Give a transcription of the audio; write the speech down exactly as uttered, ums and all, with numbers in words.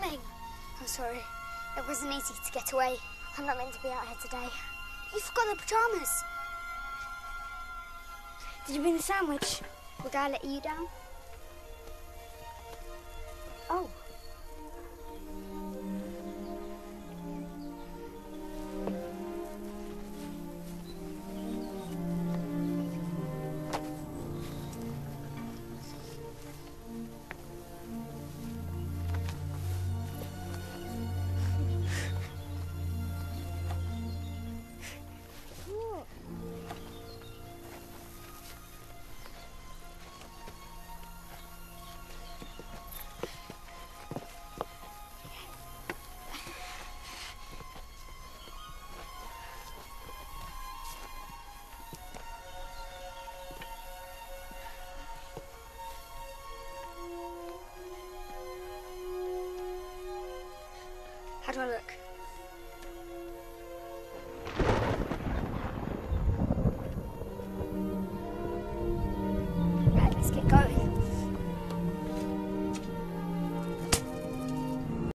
doing? I'm sorry. It wasn't easy to get away. I'm not meant to be out here today. You forgot the pyjamas. Did you bring the sandwich? The guy let you down? Oh. How do I look? Right, let's get going.